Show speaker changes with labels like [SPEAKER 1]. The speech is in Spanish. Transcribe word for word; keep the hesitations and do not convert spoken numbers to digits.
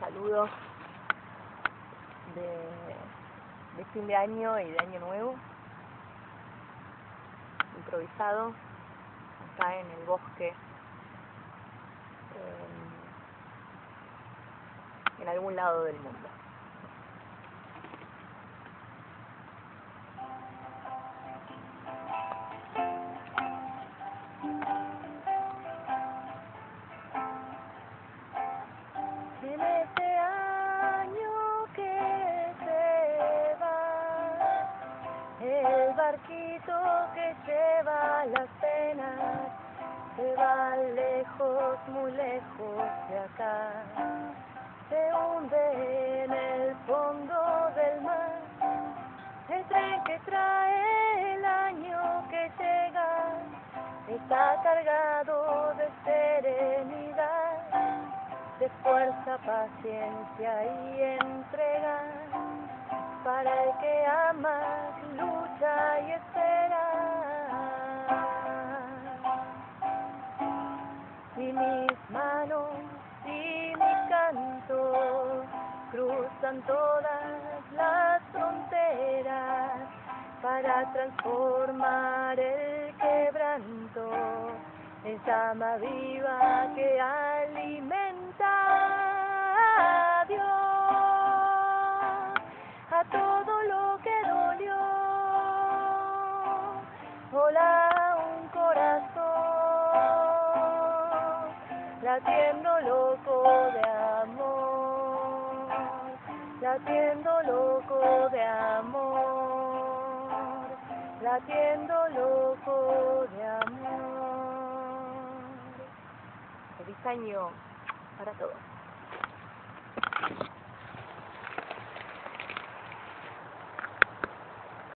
[SPEAKER 1] saludos de, de fin de año y de año nuevo, improvisado, acá en el bosque, en, en algún lado del mundo. En este año que se va, el barquito que lleva las penas se va lejos, muy lejos de acá, se hunde en el fondo del mar. El tren que trae el año que llega está cargado de serenidad, de fuerza, paciencia y entrega, para el que ama, lucha y espera. Y mis manos y mi canto cruzan todas las fronteras para transformar el quebranto en llama viva que alimenta a Dios, a todo lo que dolió. Hola, un corazón latiendo loco de amor, latiendo loco de amor, latiendo loco de amor. Feliz año para todos.